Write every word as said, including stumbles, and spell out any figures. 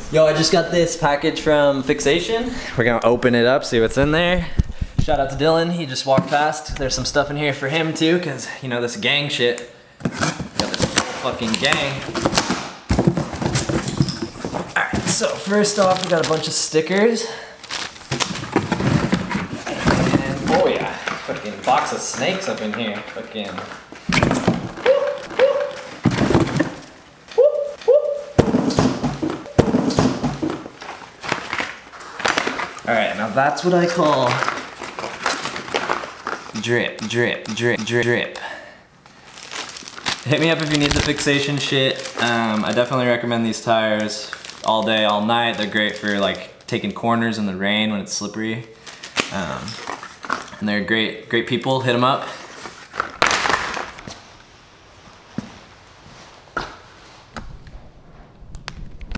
Yo, I just got this package from Fixation. We're gonna open it up, see what's in there. Shout out to Dylan, he just walked past. There's some stuff in here for him too, cause you know, this gang shit. Got this whole fucking gang. All right, so first off, we got a bunch of stickers. And oh yeah, fucking box of snakes up in here, fucking. All right, now that's what I call drip, drip, drip, drip, drip. Hit me up if you need the Fixation shit. Um, I definitely recommend these tires all day, all night. They're great for like taking corners in the rain when it's slippery. Um, and they're great, great people. Hit them up.